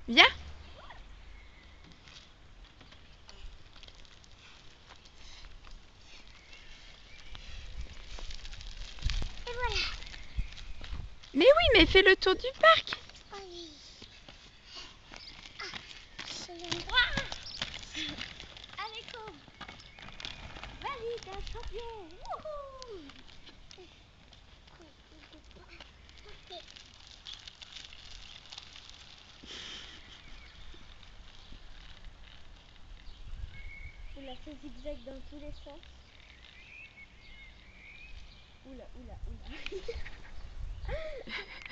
Viens. Et voilà. Mais oui, mais fais le tour du parc. Oui. Ah, je l'endroit. Allez, cours. Valide un champion. Wouhou. Il a fait zigzag dans tous les sens. Oula, oula, oula.